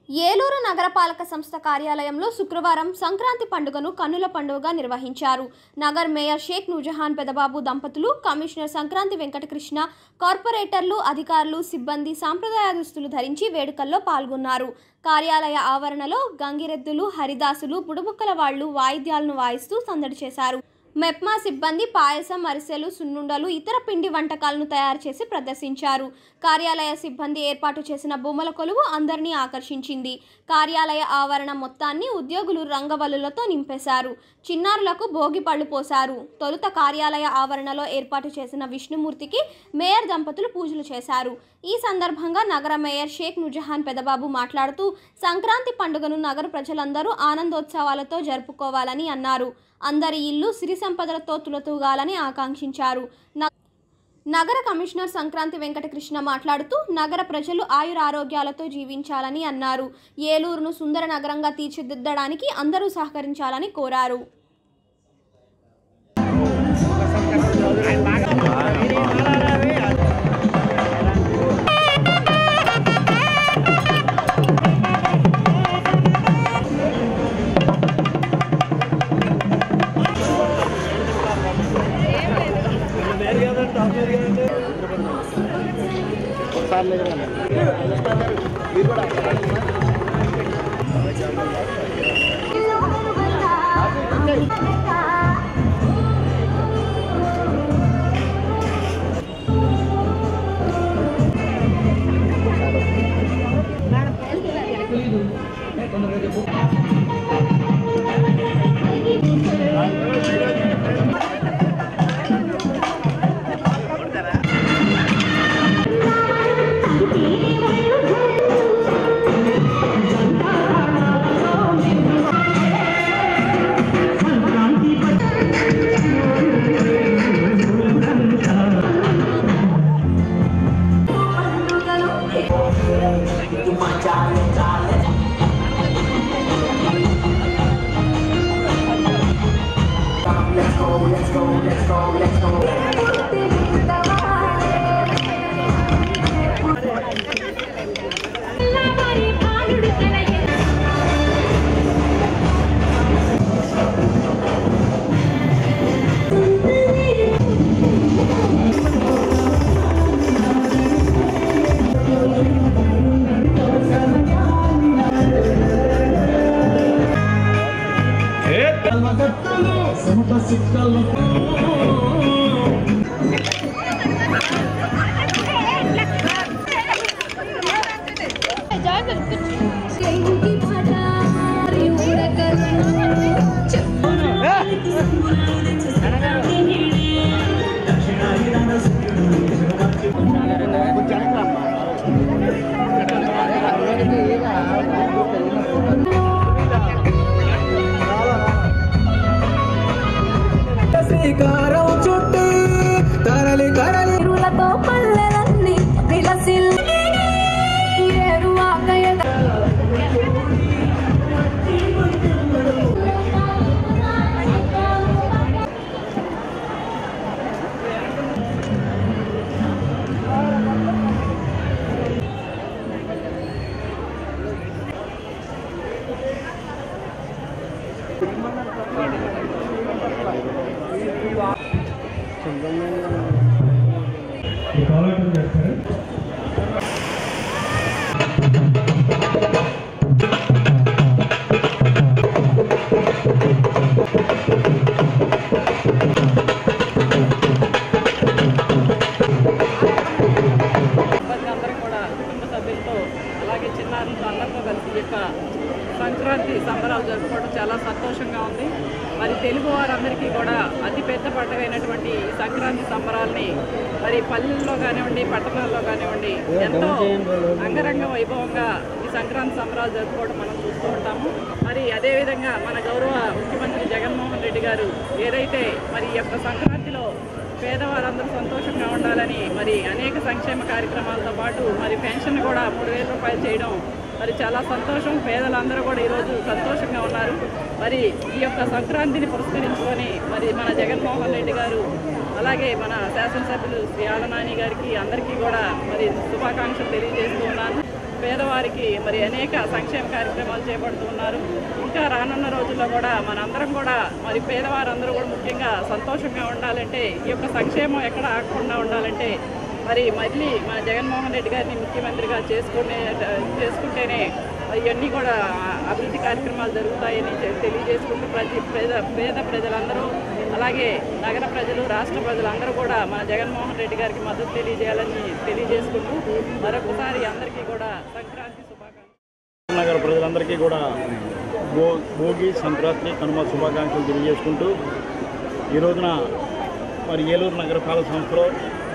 ఏలూరు నగరపాలక సంస్థ కార్యాలయంలో శుక్రవారం సంక్రాంతి పండుగను కన్నుల పండుగగా నిర్వహించారు. నగర్ మేయర్ షేక్ నూజహాన్ పెదబాబు దంపతులు, కమిషనర్ సంక్రాంతి వెంకటకృష్ణ, కార్పొరేటర్లు, అధికారులు, సిబ్బంది సాంప్రదాయ దుస్తులు ధరించి వేడుకల్లో పాల్గొన్నారు. కార్యాలయ ఆవరణలో గంగిరెద్దులు, హరిదాసులు, బుడబుక్కల వాళ్లు వాయిద్యాలను వాయిస్తూ సందడి చేశారు. మెప్మా సిబ్బంది పాయసం, అరిసెలు, సున్నుండలు, ఇతర పిండి వంటకాలను తయారు చేసి ప్రదర్శించారు. కార్యాలయ సిబ్బంది ఏర్పాటు చేసిన బొమ్మల కొలువు అందరినీ ఆకర్షించింది. కార్యాలయ ఆవరణ మొత్తాన్ని ఉద్యోగులు రంగవల్లులతో నింపేశారు. చిన్నారులకు భోగి పళ్ళు పోశారు. తొలుత కార్యాలయ ఆవరణలో ఏర్పాటు చేసిన విష్ణుమూర్తికి మేయర్ దంపతులు పూజలు చేశారు. ఈ సందర్భంగా నగర మేయర్ షేక్ నూజహాన్ పెదబాబు మాట్లాడుతూ సంక్రాంతి పండుగను నగర ప్రజలందరూ ఆనందోత్సవాలతో జరుపుకోవాలని అన్నారు. అందరి ఇల్లు సిరి సంపదలతో తులతూగాలని ఆకాంక్షించారు. నగర కమిషనర్ సంక్రాంతి వెంకటకృష్ణ మాట్లాడుతూ నగర ప్రజలు ఆయురారోగ్యాలతో జీవించాలని అన్నారు. ఏలూరును సుందర నగరంగా తీర్చిదిద్దడానికి అందరూ సహకరించాలని కోరారు. అలాగే చిన్నారులతో అందరితో కలిసి యొక్క సంక్రాంతి సంబరాలు జరుపుకోవడం చాలా సంతోషంగా ఉంది. మరి తెలుగు వారందరికీ కూడా అతిపెద్ద పండుగ అయినటువంటి ఈ సంక్రాంతి సంబరాలని మరి పల్లెల్లో కానివ్వండి, పట్టణాల్లో కానివ్వండి ఎంతో అంగరంగ వైభవంగా ఈ సంక్రాంతి సంబరాలు జరుపుకోవడం మనం చూస్తూ ఉంటాము. మరి అదేవిధంగా మన గౌరవ ముఖ్యమంత్రి జగన్మోహన్ రెడ్డి గారు ఏదైతే మరి ఈ యొక్క సంక్రాంతిలో పేదవారందరూ సంతోషంగా ఉండాలని మరి అనేక సంక్షేమ కార్యక్రమాలతో పాటు మరి పెన్షన్ కూడా 3,000 రూపాయలు చేయడం మరి చాలా సంతోషం. పేదలందరూ కూడా ఈరోజు సంతోషంగా ఉన్నారు. మరి ఈ యొక్క సంక్రాంతిని పురస్కరించుకొని మరి మన జగన్మోహన్ రెడ్డి గారు అలాగే మన శాసనసభ్యులు శ్రీ ఆలనాని గారికి అందరికీ కూడా మరి శుభాకాంక్షలు తెలియజేస్తూ ఉన్నాను. పేదవారికి మరి అనేక సంక్షేమ కార్యక్రమాలు చేపడుతున్నారు. ఇంకా రానున్న రోజుల్లో కూడా మనందరం కూడా మరి పేదవారందరూ కూడా ముఖ్యంగా సంతోషంగా ఉండాలంటే, ఈ యొక్క సంక్షేమం ఎక్కడ ఆగకుండా ఉండాలంటే మరి మళ్ళీ మన జగన్మోహన్ రెడ్డి గారిని ముఖ్యమంత్రిగా చేసుకుంటేనే ఇవన్నీ కూడా అభివృద్ధి కార్యక్రమాలు జరుగుతాయని తెలియజేసుకుంటూ పేద ప్రజలందరూ అలాగే నగర ప్రజలు, రాష్ట్ర ప్రజలందరూ కూడా మన జగన్మోహన్ రెడ్డి గారికి మద్దతు తెలియజేయాలని తెలియజేసుకుంటూ మరొకసారి అందరికీ కూడా సంక్రాంతి శుభాకాంక్షలు. నగర ప్రజలందరికీ కూడా భోగి, సంక్రాంతి, కనుమ శుభాకాంక్షలు తెలియజేసుకుంటూ ఈ రోజున మరి ఏలూరు నగరపాలక సంస్థలో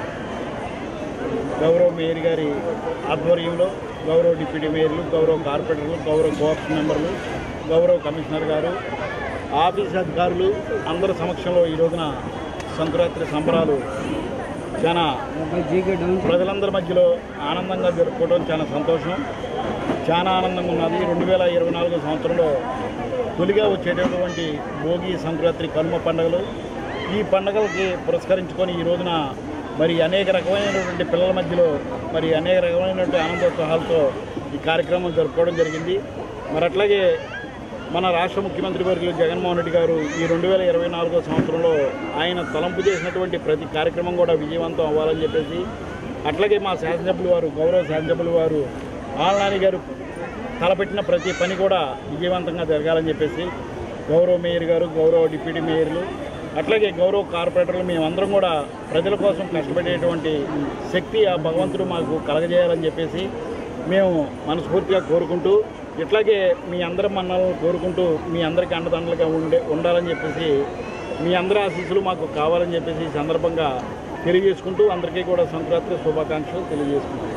గౌరవ మేయర్ గారి ఆధ్వర్యంలో గౌరవ డిప్యూటీ మేయర్లు, గౌరవ కార్పొరేటర్లు, గౌరవ కోఆప్షన్ మెంబర్లు, గౌరవ కమిషనర్ గారు, ఆఫీస్ అధికారులు అందరి సమక్షంలో ఈ రోజున సంక్రాంతి సంబరాలు చాలా ప్రజలందరి మధ్యలో ఆనందంగా జరుపుకోవడం చాలా సంతోషం, చాలా ఆనందంగా ఉన్నది. 2024 సంవత్సరంలో తొలిగా వచ్చేటటువంటి భోగి, సంక్రాంతి, కనుమ పండుగలు, ఈ పండుగలకి పురస్కరించుకొని ఈ రోజున మరి అనేక రకమైనటువంటి పిల్లల మధ్యలో మరి అనేక రకమైనటువంటి ఆనందోత్సాహాలతో ఈ కార్యక్రమం జరుపుకోవడం జరిగింది. మరి అట్లాగే మన రాష్ట్ర ముఖ్యమంత్రి వర్యులు జగన్మోహన్ రెడ్డి గారు ఈ 2024 సంవత్సరంలో ఆయన తలంపు చేసినటువంటి ప్రతి కార్యక్రమం కూడా విజయవంతం అవ్వాలని చెప్పేసి, అట్లాగే మా శాసనసభ్యులు వారు, గౌరవ శాసనసభ్యులు వారు ఆళ్ళనాని గారు తలపెట్టిన ప్రతి పని కూడా విజయవంతంగా జరగాలని చెప్పేసి గౌరవ మేయర్ గారు, గౌరవ డిప్యూటీ మేయర్లు, అట్లాగే గౌరవ కార్పొరేటర్లు మేమందరం కూడా ప్రజల కోసం కష్టపడేటువంటి శక్తి ఆ భగవంతుడు మాకు కలగజేయాలని చెప్పేసి మేము మనస్ఫూర్తిగా కోరుకుంటూ, ఇట్లాగే మీ అందరి మన్నలను కోరుకుంటూ మీ అందరికీ అండదండలుగా ఉండాలని చెప్పేసి, మీ అందరి ఆశీస్సులు మాకు కావాలని చెప్పేసి ఈ సందర్భంగా తెలియజేసుకుంటూ అందరికీ కూడా సంక్రాంతి శుభాకాంక్షలు తెలియజేసుకుంటాం.